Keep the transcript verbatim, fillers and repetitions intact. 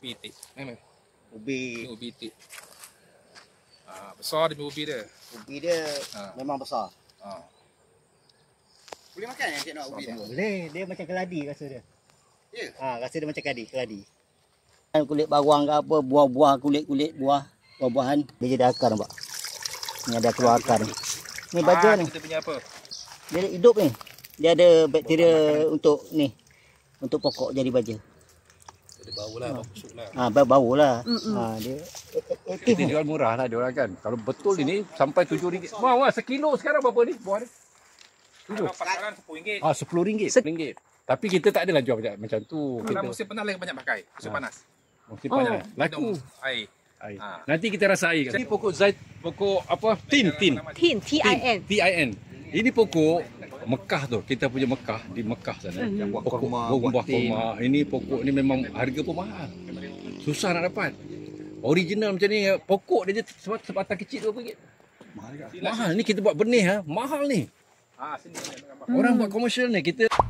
ubi itik. Ni Ubi. ubi itik. Ah, besar dia ubi dia. Ubi dia Ha. memang besar. Ah. Boleh makan yang cik nak ubi dia? Boleh, dia macam keladi rasa dia. Ya? Ha, rasa dia macam keladi, keladi. Kulit bawang ke apa, buah-buah, kulit-kulit buah, buah-buahan, dia jadi akar nampak. Ni ada keluar akar ni. Ni baja Ah, ni. kita punya apa? Dia hidup ni. Dia ada bakteria untuk ni. Untuk pokok jadi baja. Dia bau lah, bau busuk lah. Ha, bau lah. Ha, dia aktif. Kita jual murah lah dia orang kan. Kalau betul ini sampai tujuh ringgit. Wah, wah, sekilo sekarang berapa ni buah ni? Kalau pasaran sepuluh ringgit. Ah, sepuluh ringgit. sepuluh ringgit. Tapi kita tak adalah jual macam, macam tu. Kalau Kita musim panas lagi banyak pakai. Musim Ha. panas. mesti banyak. Laku. Minum air. Air. Ha. Nanti kita rasa air. Ini pokok zait, pokok apa? Tin, tin. Tin, T I N. T I N. Ini pokok Mekah tu. Kita punya Mekah di Mekah sana. Yang buah Pokok kurma, buah, buah buah tin. kurma. Ini pokok ni memang harga pun mahal. Susah nak dapat. Original macam ni pokok dia je sebat- sebatang kecil dua ringgit. Mahal. Mahal ni kita buat benih ha. Mahal ni. Ah, sini ada gambar. Orang buat komersial ni kita